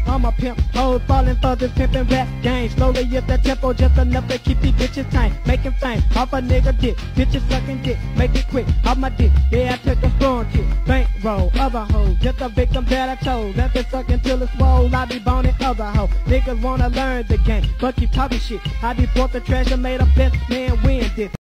I'm a pimp, hoes falling for this pimpin' rap game. Slowly up that tempo just enough to keep these bitches tame. Making fame off a nigga dick, bitches sucking dick. Make it quick, off my dick, yeah I took a strong kick. Bankroll, other hoes, just a victim that I told. Let it suck until it's swole, I be boning other hoes. Niggas wanna learn the game, but keep talking shit. I be bought the treasure, made a best man win this.